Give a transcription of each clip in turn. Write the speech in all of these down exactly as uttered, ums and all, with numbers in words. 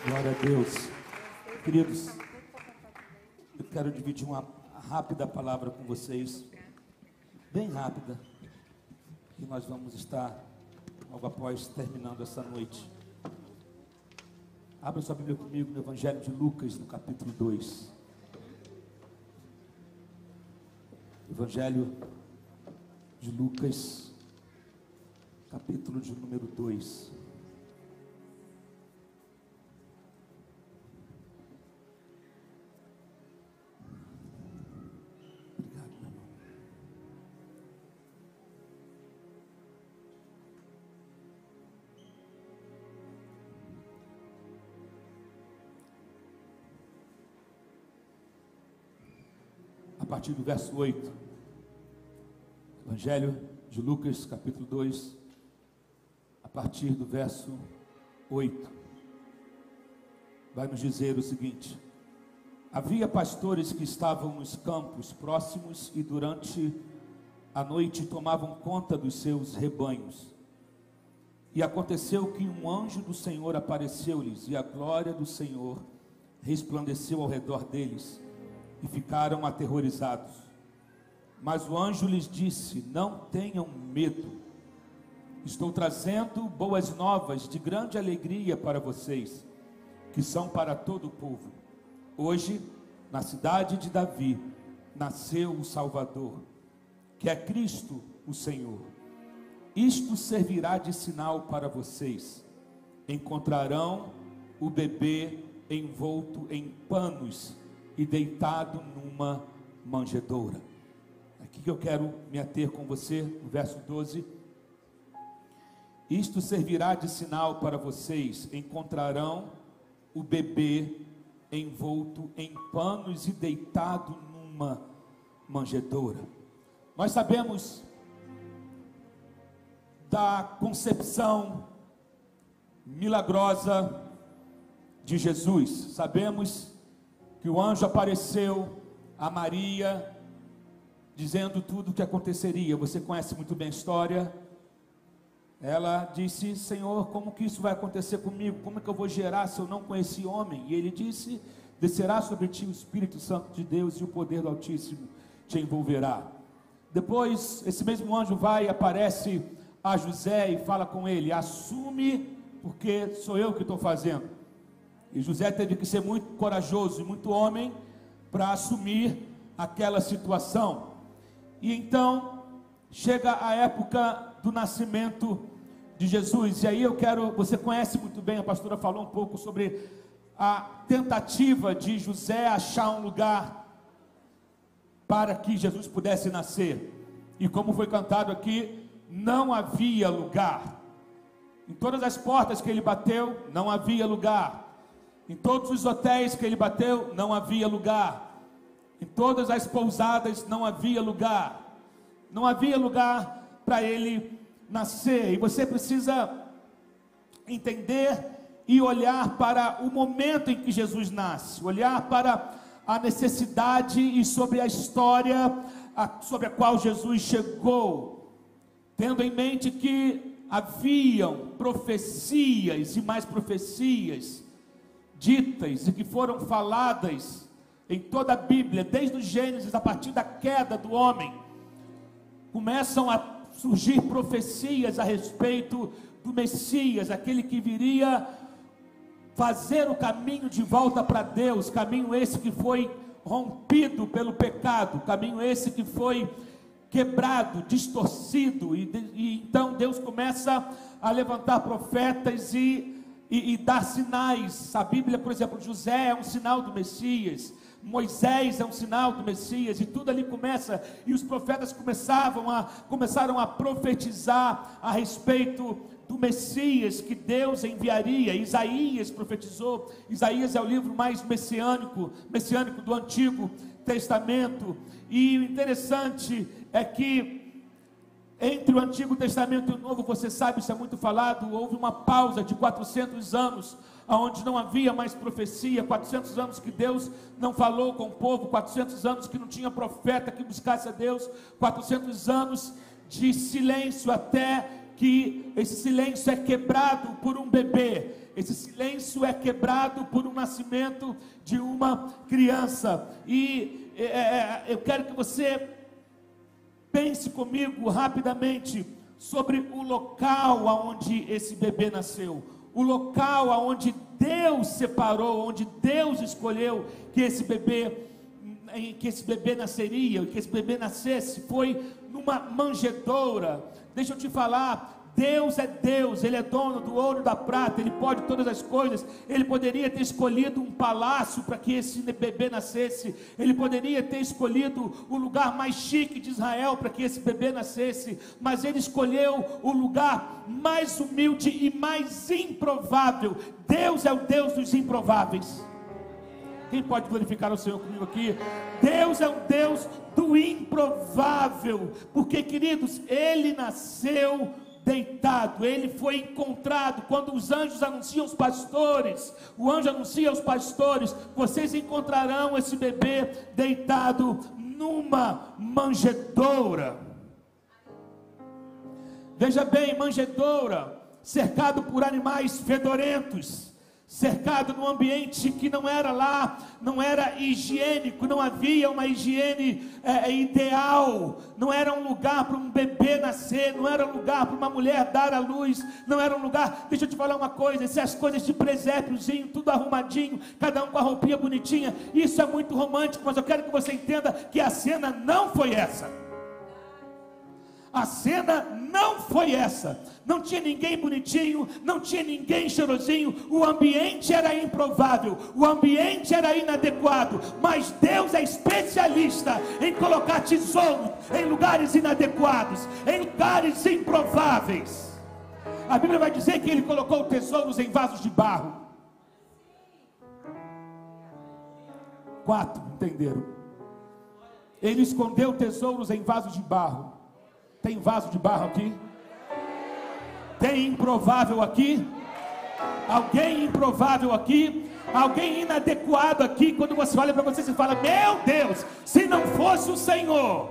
Glória a Deus. Queridos, eu quero dividir uma rápida palavra com vocês, bem rápida, e nós vamos estar logo após terminando essa noite. Abra sua Bíblia comigo no Evangelho de Lucas, no capítulo dois. Evangelho de Lucas, capítulo de número dois. Obrigado, meu irmão. A partir do verso oito, Evangelho de Lucas, capítulo dois, a partir do verso oito, vai nos dizer o seguinte: havia pastores que estavam nos campos próximos e durante a noite tomavam conta dos seus rebanhos. E aconteceu que um anjo do Senhor apareceu-lhes, e a glória do Senhor resplandeceu ao redor deles, e ficaram aterrorizados. Mas o anjo lhes disse: não tenham medo, estou trazendo boas novas de grande alegria para vocês, que são para todo o povo. Hoje, na cidade de Davi, nasceu o Salvador, que é Cristo o Senhor. Isto servirá de sinal para vocês: encontrarão o bebê envolto em panos e deitado numa manjedoura. Aqui que eu quero me ater com você, no verso doze. Isto servirá de sinal para vocês: encontrarão o bebê envolto em panos e deitado numa manjedoura. Nós sabemos da concepção milagrosa de Jesus. Sabemos que o anjo apareceu a Maria, dizendo tudo o que aconteceria. Você conhece muito bem a história. Ela disse: Senhor, como que isso vai acontecer comigo? Como é que eu vou gerar se eu não conheci homem? E ele disse: descerá sobre ti o Espírito Santo de Deus, e o poder do Altíssimo te envolverá. Depois, esse mesmo anjo vai e aparece a José e fala com ele: assume, porque sou eu que estou fazendo. E José teve que ser muito corajoso e muito homem para assumir aquela situação. E então chega a época do nascimento de Jesus. E aí eu quero, você conhece muito bem, a pastora falou um pouco sobre a tentativa de José achar um lugar para que Jesus pudesse nascer. E como foi cantado aqui, não havia lugar. Em todas as portas que ele bateu, não havia lugar. Em todos os hotéis que ele bateu, não havia lugar. Em todas as pousadas, não havia lugar. Não havia lugar para ele nascer. E você precisa entender e olhar para o momento em que Jesus nasce, olhar para a necessidade e sobre a história a, sobre a qual Jesus chegou, tendo em mente que haviam profecias e mais profecias ditas e que foram faladas em toda a Bíblia, desde o Gênesis, a partir da queda do homem. Começam a surgir profecias a respeito do Messias, aquele que viria fazer o caminho de volta para Deus, caminho esse que foi rompido pelo pecado, caminho esse que foi quebrado, distorcido, e, e então Deus começa a levantar profetas e, e, e dar sinais. A Bíblia, por exemplo, José é um sinal do Messias, Moisés é um sinal do Messias, e tudo ali começa, e os profetas começavam a, começaram a profetizar a respeito do Messias que Deus enviaria. Isaías profetizou. Isaías é o livro mais messiânico, messiânico do Antigo Testamento, e o interessante é que entre o Antigo Testamento e o Novo, você sabe, isso é muito falado, houve uma pausa de quatrocentos anos, onde não havia mais profecia, quatrocentos anos que Deus não falou com o povo, quatrocentos anos que não tinha profeta que buscasse a Deus, quatrocentos anos de silêncio, até que esse silêncio é quebrado por um bebê. Esse silêncio é quebrado por um nascimento de uma criança. E é, eu quero que você pense comigo rapidamente sobre o local aonde esse bebê nasceu. O local aonde Deus separou, onde Deus escolheu que esse bebê, que esse bebê nasceria, que esse bebê nascesse, foi numa manjedoura. Deixa eu te falar, Deus é Deus, Ele é dono do ouro e da prata, Ele pode todas as coisas. Ele poderia ter escolhido um palácio para que esse bebê nascesse, Ele poderia ter escolhido o lugar mais chique de Israel para que esse bebê nascesse, mas Ele escolheu o lugar mais humilde e mais improvável. Deus é o Deus dos improváveis. Quem pode glorificar o Senhor comigo aqui? Deus é o Deus do improvável, porque, queridos, Ele nasceu deitado, Ele foi encontrado. Quando os anjos anunciam aos pastores, o anjo anuncia aos pastores: vocês encontrarão esse bebê deitado numa manjedoura. Veja bem, manjedoura, cercado por animais fedorentos, cercado num ambiente que não era lá, não era higiênico, não havia uma higiene é, ideal, não era um lugar para um bebê nascer, não era um lugar para uma mulher dar à luz, não era um lugar. Deixa eu te falar uma coisa: essas coisas de presépiozinho, tudo arrumadinho, cada um com a roupinha bonitinha, isso é muito romântico, mas eu quero que você entenda que a cena não foi essa. A cena não foi essa. Não tinha ninguém bonitinho, não tinha ninguém cheirosinho. O ambiente era improvável, o ambiente era inadequado. Mas Deus é especialista em colocar tesouros em lugares inadequados, em lugares improváveis. A Bíblia vai dizer que Ele colocou tesouros em vasos de barro. Quatro, entenderam? Ele escondeu tesouros em vasos de barro. Tem vaso de barro aqui? Tem improvável aqui? Alguém improvável aqui? Alguém inadequado aqui? Quando você olha para você, você fala: meu Deus, se não fosse o Senhor.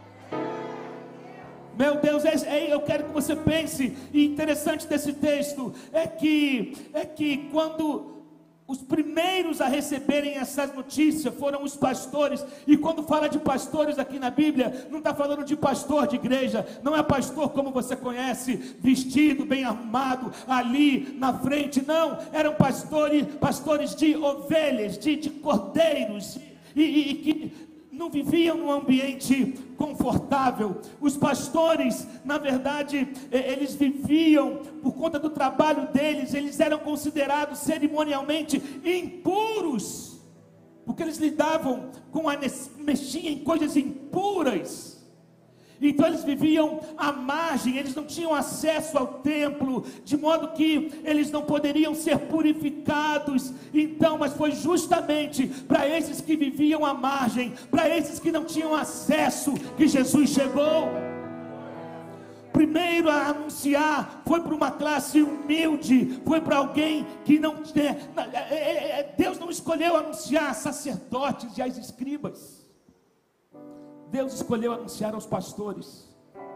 Meu Deus, é, é, eu quero que você pense. E interessante desse texto é que, é que quando os primeiros a receberem essas notícias foram os pastores. E quando fala de pastores aqui na Bíblia, não está falando de pastor de igreja, não é pastor como você conhece, vestido, bem arrumado, ali na frente, não, eram pastores, pastores de ovelhas, de, de cordeiros, e, e, e que não viviam num ambiente confortável. Os pastores, na verdade, eles viviam, por conta do trabalho deles, eles eram considerados cerimonialmente impuros, porque eles lidavam com a, mexiam em coisas impuras. Então eles viviam à margem, eles não tinham acesso ao templo, de modo que eles não poderiam ser purificados. Então, mas foi justamente para esses que viviam à margem, para esses que não tinham acesso, que Jesus chegou. Primeiro a anunciar foi para uma classe humilde, foi para alguém que não é, Deus não escolheu anunciar sacerdotes e as escribas. Deus escolheu anunciar aos pastores,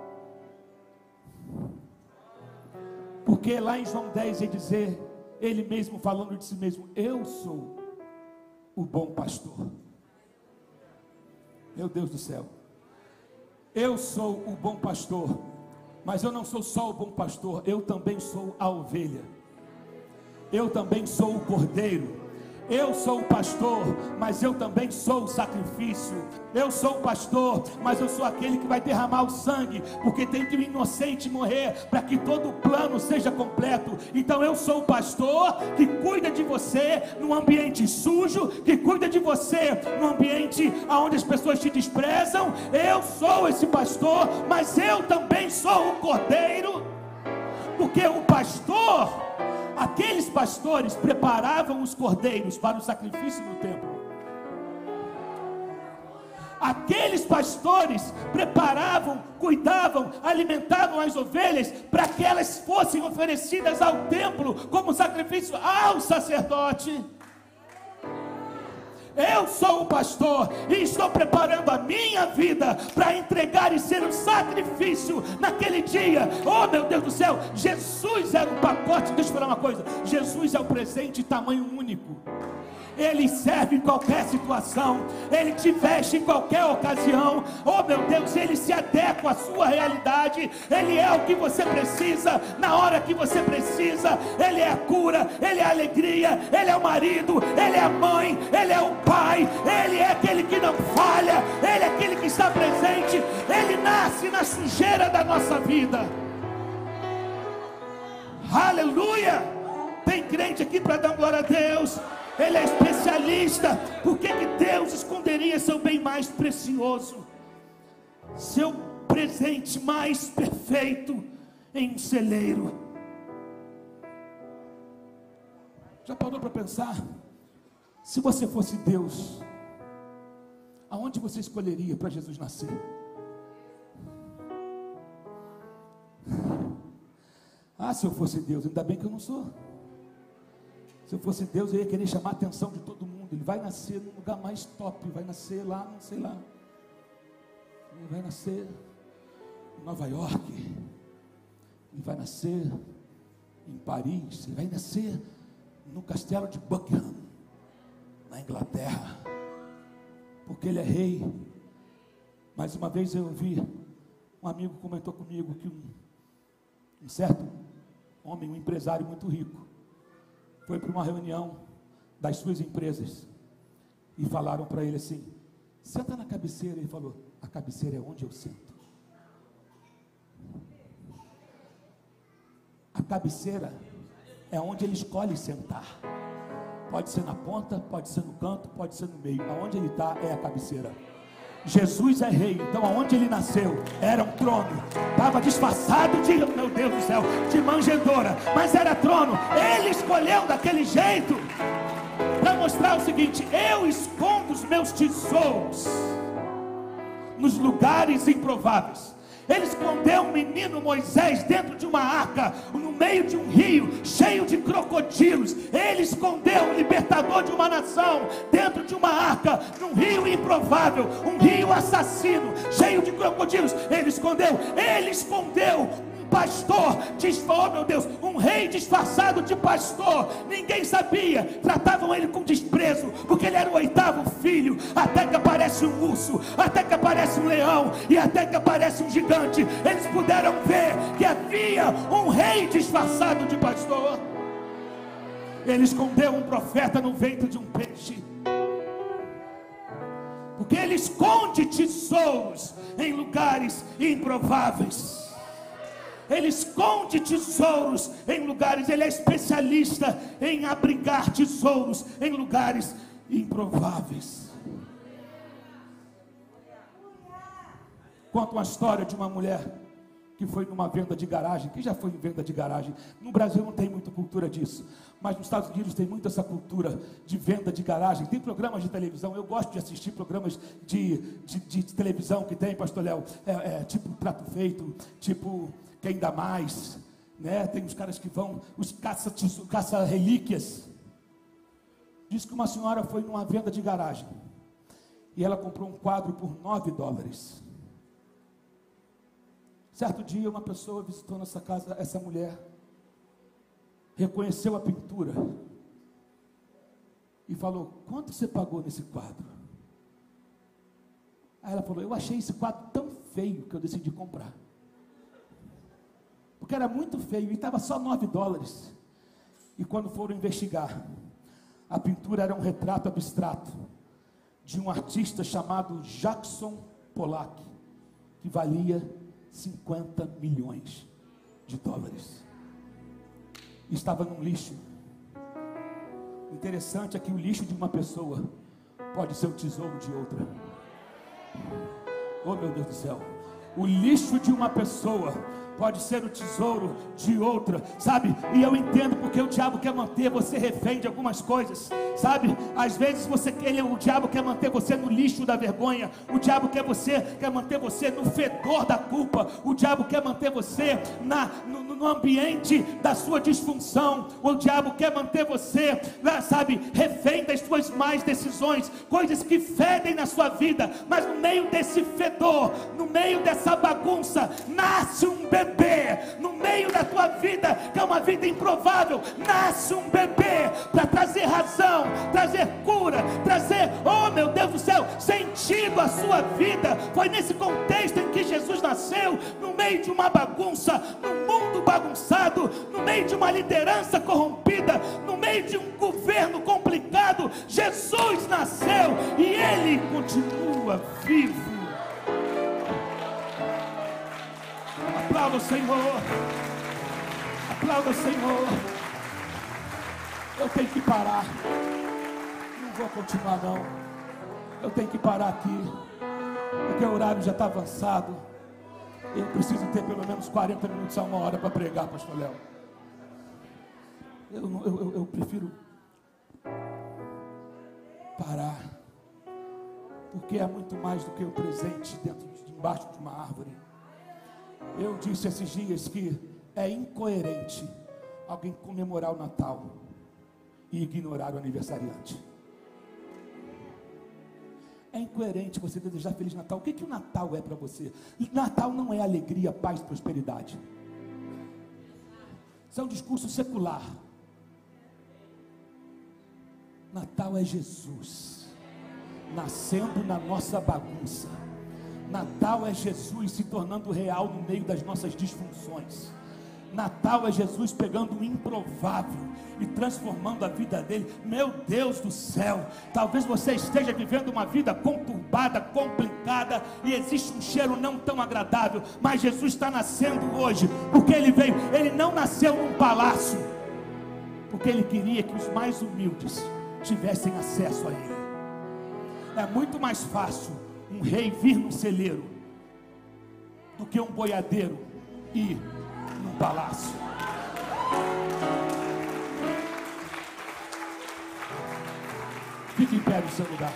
porque lá em João dez ele dizer, ele mesmo falando de si mesmo: eu sou o bom pastor. Meu Deus do céu, eu sou o bom pastor, mas eu não sou só o bom pastor, eu também sou a ovelha, eu também sou o cordeiro. Eu sou o pastor, mas eu também sou o sacrifício. Eu sou o pastor, mas eu sou aquele que vai derramar o sangue, porque tem que o inocente morrer, para que todo o plano seja completo. Então eu sou o pastor que cuida de você num ambiente sujo, que cuida de você num ambiente onde as pessoas te desprezam. Eu sou esse pastor, mas eu também sou o cordeiro, porque o pastor... Aqueles pastores preparavam os cordeiros para o sacrifício no templo. Aqueles pastores preparavam, cuidavam, alimentavam as ovelhas para que elas fossem oferecidas ao templo como sacrifício ao sacerdote. Eu sou o pastor e estou preparando a minha vida para entregar e ser um sacrifício naquele dia. Oh meu Deus do céu, Jesus era o pacote. Deixa eu falar uma coisa, Jesus é o presente tamanho único. Ele serve em qualquer situação, Ele te veste em qualquer ocasião. Oh meu Deus, Ele se adequa à sua realidade. Ele é o que você precisa, na hora que você precisa. Ele é a cura, Ele é a alegria, Ele é o marido, Ele é a mãe, Ele é o pai. Ele é aquele que não falha, Ele é aquele que está presente. Ele nasce na sujeira da nossa vida. Aleluia! Tem crente aqui para dar glória a Deus. Ele é especialista. Por que que Deus esconderia seu bem mais precioso, seu presente mais perfeito, em um celeiro? Já parou para pensar? Se você fosse Deus, aonde você escolheria para Jesus nascer? Ah, se eu fosse Deus, ainda bem que eu não sou. Se eu fosse Deus, eu ia querer chamar a atenção de todo mundo. Ele vai nascer no lugar mais top, vai nascer lá, não sei lá. Ele vai nascer em Nova York. Ele vai nascer em Paris. Ele vai nascer no castelo de Buckingham, na Inglaterra, porque ele é rei. Mais uma vez eu ouvi, um amigo comentou comigo que um, um certo homem, um empresário muito rico, foi para uma reunião das suas empresas e falaram para ele assim: senta na cabeceira. Ele falou: a cabeceira é onde eu sento. A cabeceira é onde ele escolhe sentar. Pode ser na ponta, pode ser no canto, pode ser no meio. Aonde ele está é a cabeceira. Jesus é rei, então aonde ele nasceu era um trono. Estava disfarçado de, meu Deus do céu, de manjedoura, mas era trono. Ele escolheu daquele jeito para mostrar o seguinte: eu escondo os meus tesouros nos lugares improváveis. Ele escondeu o menino Moisés dentro de uma arca, no meio de um rio cheio de crocodilos. Ele escondeu o libertador de uma nação dentro de uma arca, num rio improvável, um rio assassino, cheio de crocodilos. Ele escondeu, ele escondeu um pastor, oh meu Deus, um rei disfarçado de pastor. Ninguém sabia, tratavam ele com desprezo, porque ele era o oitavo filho. Até que aparece um urso, até que aparece um leão, e até que aparece um gigante. Eles puderam ver que havia um rei disfarçado de pastor. Ele escondeu um profeta no ventre de um peixe, porque ele esconde tesouros em lugares improváveis. Ele esconde tesouros em lugares, ele é especialista em abrigar tesouros em lugares improváveis. Conta uma história de uma mulher que foi numa venda de garagem. Quem já foi em venda de garagem? No Brasil não tem muita cultura disso, mas nos Estados Unidos tem muito essa cultura de venda de garagem. Tem programas de televisão, eu gosto de assistir programas de, de, de televisão que tem, pastor Léo, é, é, tipo Prato Feito, tipo Quem Dá Mais, né? Tem os caras que vão, os caça-relíquias. Caça Diz que uma senhora foi numa venda de garagem e ela comprou um quadro por nove dólares. Certo dia uma pessoa visitou nessa casa, essa mulher reconheceu a pintura e falou: quanto você pagou nesse quadro? Aí ela falou: eu achei esse quadro tão feio que eu decidi comprar, porque era muito feio e estava só nove dólares. E quando foram investigar, a pintura era um retrato abstrato de um artista chamado Jackson Pollock, que valia cinquenta milhões de dólares. Estava num lixo. Interessante é que o lixo de uma pessoa pode ser o tesouro de outra. Oh meu Deus do céu, O lixo de uma pessoa pode ser o tesouro de outra, sabe? E eu entendo porque o diabo quer manter você refém de algumas coisas, sabe? Às vezes você ele, o diabo quer manter você no lixo da vergonha, o diabo quer você quer manter você no fedor da culpa, o diabo quer manter você na, no, no ambiente da sua disfunção, o diabo quer manter você, sabe, refém das suas más decisões, coisas que fedem na sua vida, mas no meio desse fedor, no meio dessa bagunça, nasce um bebê. No meio da tua vida, que é uma vida improvável, nasce um bebê para trazer razão, trazer cura, trazer, oh meu Deus do céu, sentido à sua vida. Foi nesse contexto em que Jesus nasceu, no meio de uma bagunça, no mundo bagunçado, no meio de uma liderança corrompida, no meio de um governo complicado. Jesus nasceu e Ele continua vivo. Aplauda o Senhor, aplauda o Senhor. Eu tenho que parar, não vou continuar não, eu tenho que parar aqui, porque o horário já está avançado, eu preciso ter pelo menos quarenta minutos a uma hora para pregar, pastor Léo. Eu, eu, eu, eu prefiro parar, porque é muito mais do que o presente dentro de, embaixo de uma árvore. Eu disse esses dias que é incoerente alguém comemorar o Natal e ignorar o aniversariante. É incoerente você desejar Feliz Natal. O que, que o Natal é para você? Natal não é alegria, paz e prosperidade. Isso é um discurso secular. Natal é Jesus nascendo na nossa bagunça. Natal é Jesus se tornando real no meio das nossas disfunções. Natal é Jesus pegando o improvável e transformando a vida dele. Meu Deus do céu, talvez você esteja vivendo uma vida conturbada, complicada, e existe um cheiro não tão agradável, mas Jesus está nascendo hoje, porque ele veio, ele não nasceu num palácio, porque ele queria que os mais humildes tivessem acesso a ele. É muito mais fácil um rei vir num celeiro do que um boiadeiro ir num palácio. Fique em pé no seu lugar.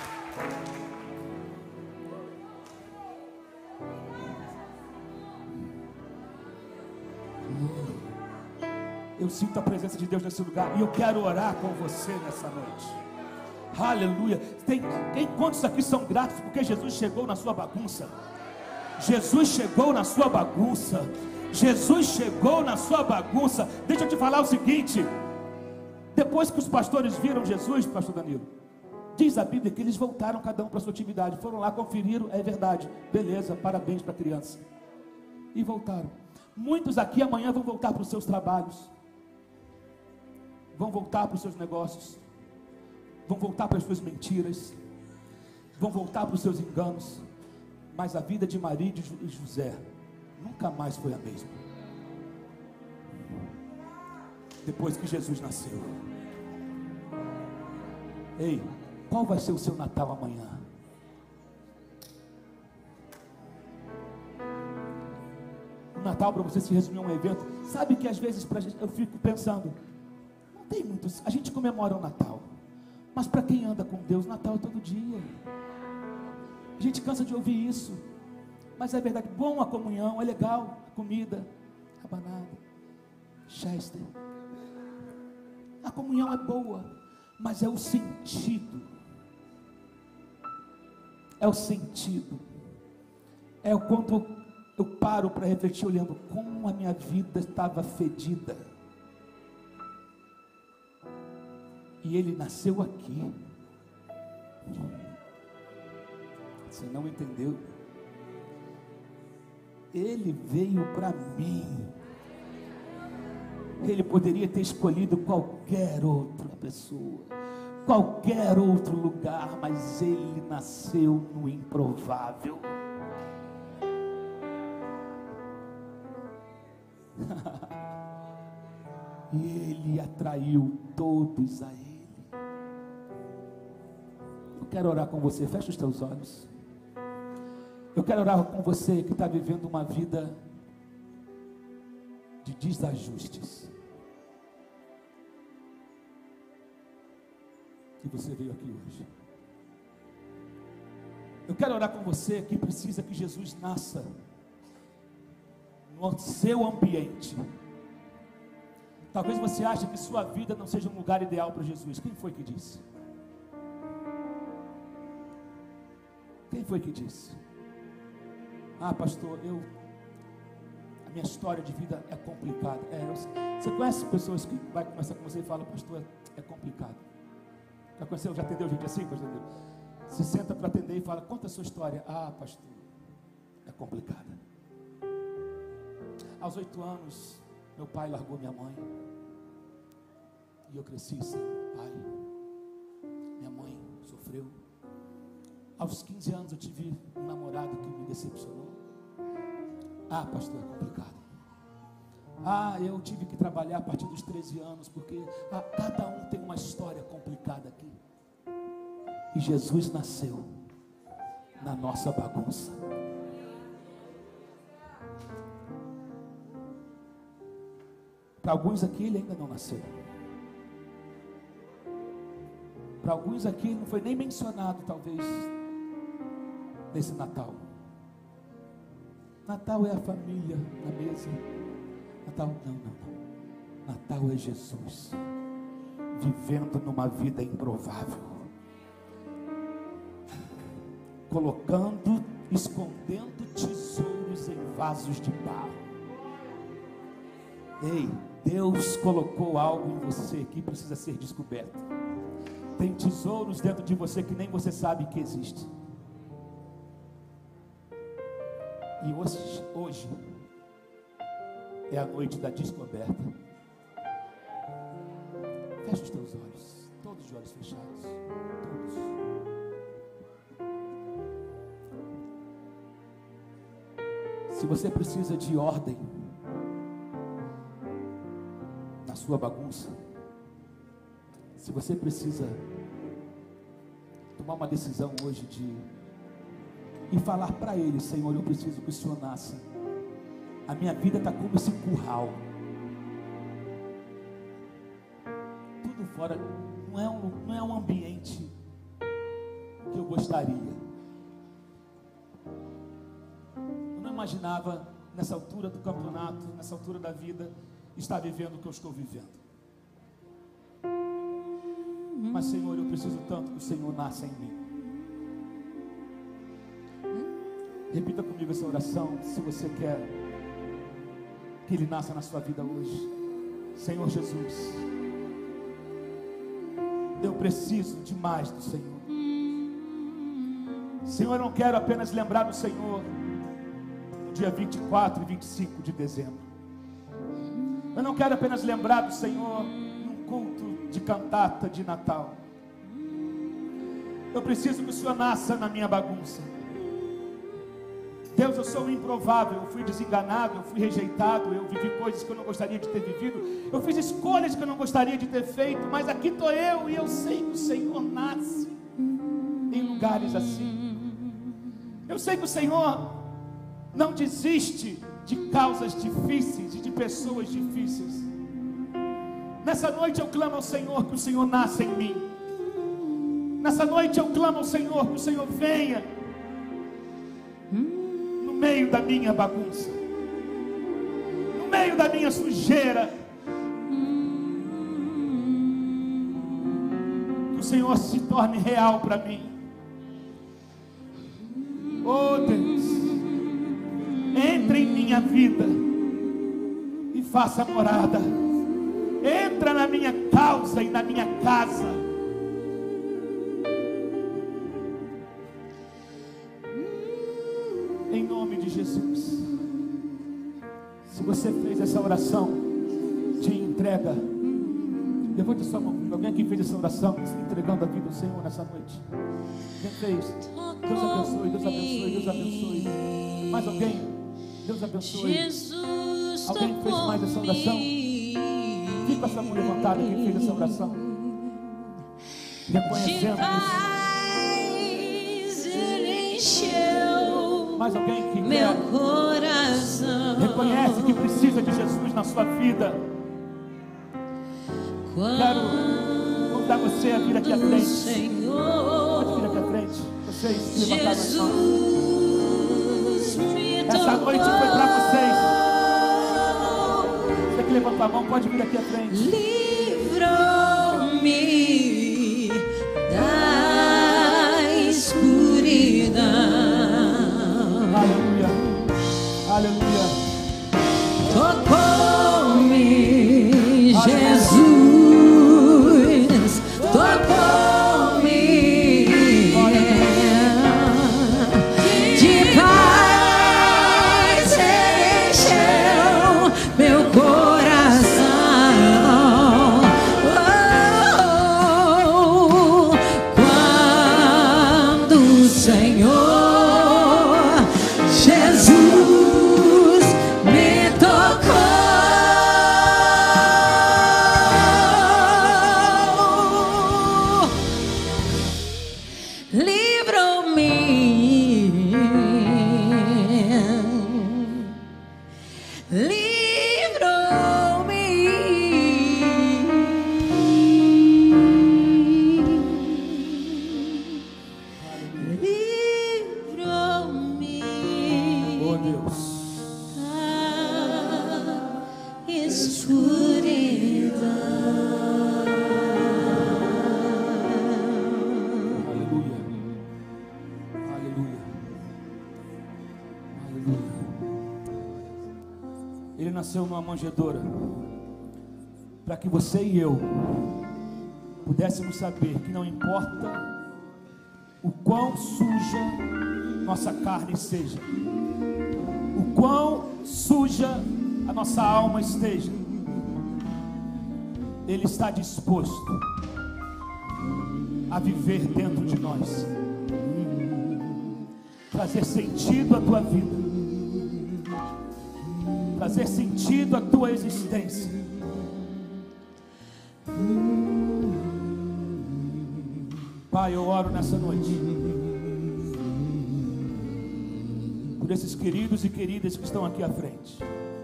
Eu sinto a presença de Deus nesse lugar e eu quero orar com você nessa noite. Aleluia. Tem, tem quantos aqui são gratos porque Jesus chegou na sua bagunça? Jesus chegou na sua bagunça. Jesus chegou na sua bagunça. Deixa eu te falar o seguinte: depois que os pastores viram Jesus, pastor Danilo, diz a Bíblia que eles voltaram cada um para a sua atividade. Foram lá, conferiram, é verdade, beleza, parabéns para a criança, e voltaram. Muitos aqui amanhã vão voltar para os seus trabalhos, vão voltar para os seus negócios, vão voltar para as suas mentiras, vão voltar para os seus enganos, mas a vida de Maria e de José nunca mais foi a mesma, depois que Jesus nasceu. Ei, qual vai ser o seu Natal amanhã? O Natal para você se resumir a um evento. Sabe que às vezes pra gente, eu fico pensando, não tem muitos, a gente comemora o Natal, mas para quem anda com Deus, Natal é todo dia. A gente cansa de ouvir isso, mas é verdade. Bom a comunhão, é legal, a comida, rabanada, chester, a comunhão é boa, mas é o sentido, é o sentido, é o quanto eu paro para refletir, olhando como a minha vida estava fedida, e ele nasceu aqui. Você não entendeu? Ele veio para mim. Ele poderia ter escolhido qualquer outra pessoa, qualquer outro lugar, mas ele nasceu no improvável. E ele atraiu todos a ele. Eu quero orar com você. Fecha os teus olhos. Eu quero orar com você que está vivendo uma vida de desajustes. Que você veio aqui hoje. Eu quero orar com você que precisa que Jesus nasça no seu ambiente. Talvez você ache que sua vida não seja um lugar ideal para Jesus. Quem foi que disse? Quem foi que disse? Ah, pastor, eu a minha história de vida é complicada. É, eu, você conhece pessoas que vai conversar com você e falam, pastor, é, é complicado. Já conheceu, já atendeu gente assim, pastor? Se senta para atender e fala, conta a sua história. Ah, pastor, é complicada. Aos oito anos, meu pai largou minha mãe. E eu cresci sem pai. Minha mãe sofreu. Aos quinze anos eu tive um namorado que me decepcionou. Ah, pastor, é complicado. Ah, eu tive que trabalhar a partir dos treze anos, porque ah, cada um tem uma história complicada aqui. E Jesus nasceu na nossa bagunça. Para alguns aqui ele ainda não nasceu. Para alguns aqui não foi nem mencionado, talvez, nesse Natal. Natal é a família na mesa. Natal, não, não, não. Natal é Jesus vivendo numa vida improvável, colocando, escondendo tesouros em vasos de barro. Ei, Deus colocou algo em você que precisa ser descoberto. Tem tesouros dentro de você que nem você sabe que existe. E hoje, hoje é a noite da descoberta. Fecha os teus olhos, todos os olhos fechados, todos. Se você precisa de ordem na sua bagunça, se você precisa tomar uma decisão hoje de e falar para Ele, Senhor, eu preciso que o Senhor nasça. A minha vida está como esse curral. Tudo fora, não é um, não é um ambiente que eu gostaria. Eu não imaginava nessa altura do campeonato, nessa altura da vida, estar vivendo o que eu estou vivendo. Mas, Senhor, eu preciso tanto que o Senhor nasça em mim. Repita comigo essa oração, se você quer que Ele nasça na sua vida hoje. Senhor Jesus, eu preciso demais do Senhor. Senhor, eu não quero apenas lembrar do Senhor no dia vinte e quatro e vinte e cinco de dezembro. Eu não quero apenas lembrar do Senhor num culto de cantata de Natal. Eu preciso que o Senhor nasça na minha bagunça. Deus, eu sou improvável, eu fui desenganado, eu fui rejeitado, eu vivi coisas que eu não gostaria de ter vivido, eu fiz escolhas que eu não gostaria de ter feito, mas aqui estou eu e eu sei que o Senhor nasce em lugares assim. Eu sei que o Senhor não desiste de causas difíceis e de pessoas difíceis. Nessa noite eu clamo ao Senhor que o Senhor nasça em mim. Nessa noite eu clamo ao Senhor que o Senhor venha no meio da minha bagunça, no meio da minha sujeira. Que o Senhor se torne real para mim. Oh Deus, entre em minha vida e faça morada. Entra na minha causa e na minha casa. Em nome de Jesus. Se você fez essa oração de entrega, levante sua mão. Alguém aqui fez essa oração, entregando a vida ao Senhor nessa noite? Quem fez? Deus abençoe, Deus abençoe, Deus abençoe. Mais alguém? Deus abençoe. Alguém fez mais essa oração? Fica com essa mão levantada, quem fez essa oração, reconhecendo isso. Mais alguém que meu quer, coração reconhece que precisa de Jesus na sua vida? Quero convidar você a vir aqui à frente. Senhor, Pode vir aqui à frente. Vocês levantaram as mãos. Jesus me Essa noite foi para vocês. Você que levantou a mão, pode vir aqui à frente. Livrou-me da escuridão. Aleluia, aleluia. Tocou-me, Jesus, tocou-me. De paz encheu meu coração. Oh, quando o Senhor Jesus me tocou. Livrou-me, livrou-me, livrou-me Oh Deus. da escuridão. Aleluia. Aleluia. Aleluia. Ele nasceu numa manjedoura para que você e eu pudéssemos saber que não importa o quão suja nossa carne seja, o quão suja a nossa alma esteja, Ele está disposto a viver dentro de nós, trazer sentido à tua vida, trazer sentido à tua existência. Pai, eu oro nessa noite por esses queridos e queridas que estão aqui à frente.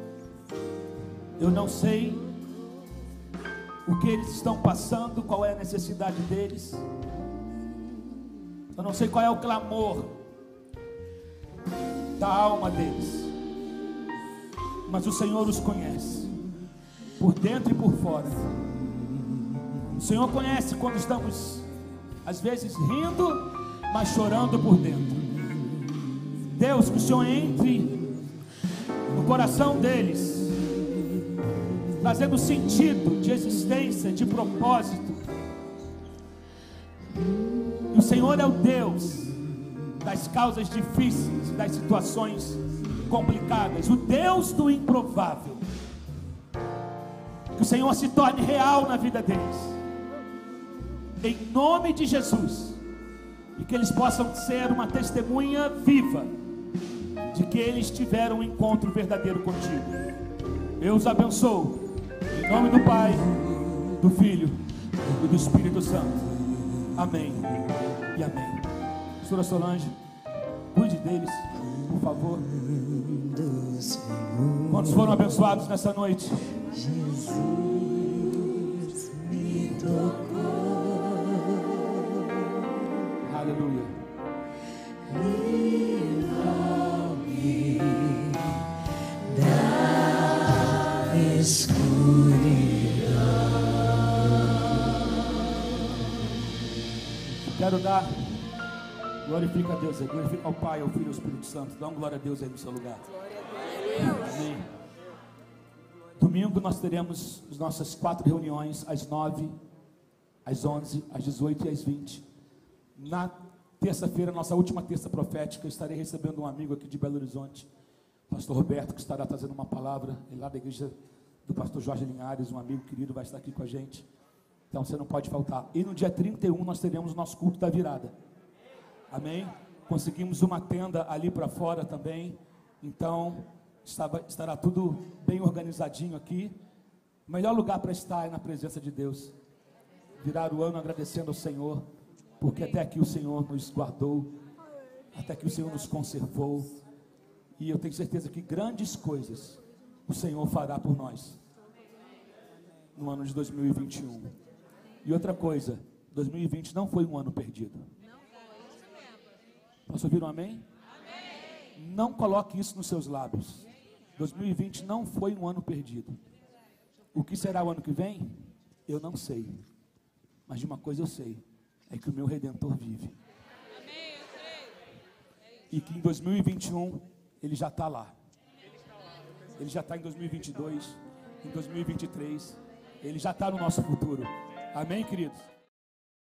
Eu não sei o que eles estão passando, qual é a necessidade deles. Eu não sei qual é o clamor da alma deles, mas o Senhor os conhece, por dentro e por fora. O Senhor conhece quando estamos, às vezes, rindo, mas chorando por dentro. Deus, que o Senhor entre no coração deles, trazendo sentido de existência, de propósito. E o Senhor é o Deus das causas difíceis, das situações complicadas, o Deus do improvável. Que o Senhor se torne real na vida deles, em nome de Jesus, e que eles possam ser uma testemunha viva de que eles tiveram um encontro verdadeiro contigo. Eu os abençoo em nome do Pai, do Filho e do Espírito Santo. Amém e amém. Pastora Solange, cuide deles, por favor. Quantos foram abençoados nessa noite? Jesus me tocou. Aleluia. Livra-me da escuridão. Quero dar, glorifica a Deus aí, glorifica ao Pai, ao Filho e ao Espírito Santo. Dá uma glória a Deus aí no seu lugar. Amém. Domingo nós teremos as nossas quatro reuniões, às nove, às onze, às dezoito e às vinte. Na terça-feira, nossa última terça profética, estarei recebendo um amigo aqui de Belo Horizonte, pastor Roberto, que estará trazendo uma palavra, ele lá da igreja do pastor Jorge Linhares, um amigo querido, vai estar aqui com a gente. Então você não pode faltar. E no dia trinta e um nós teremos o nosso culto da virada. Amém? Conseguimos uma tenda ali para fora também. Então estava, estará tudo bem organizadinho aqui. O melhor lugar para estar é na presença de Deus. Virar o ano agradecendo ao Senhor, porque até aqui o Senhor nos guardou, até aqui o Senhor nos conservou, E eu tenho certeza que grandes coisas o Senhor fará por nós no ano de dois mil e vinte e um. E outra coisa, dois mil e vinte não foi um ano perdido. Posso ouvir um amém? Amém. Não coloque isso nos seus lábios. dois mil e vinte não foi um ano perdido. O que será o ano que vem? Eu não sei. Mas de uma coisa eu sei, é que o meu Redentor vive. Amém, eu sei. E que em dois mil e vinte e um ele já está lá. Ele já está em dois mil e vinte e dois, em dois mil e vinte e três. Ele já está no nosso futuro. Amém, queridos?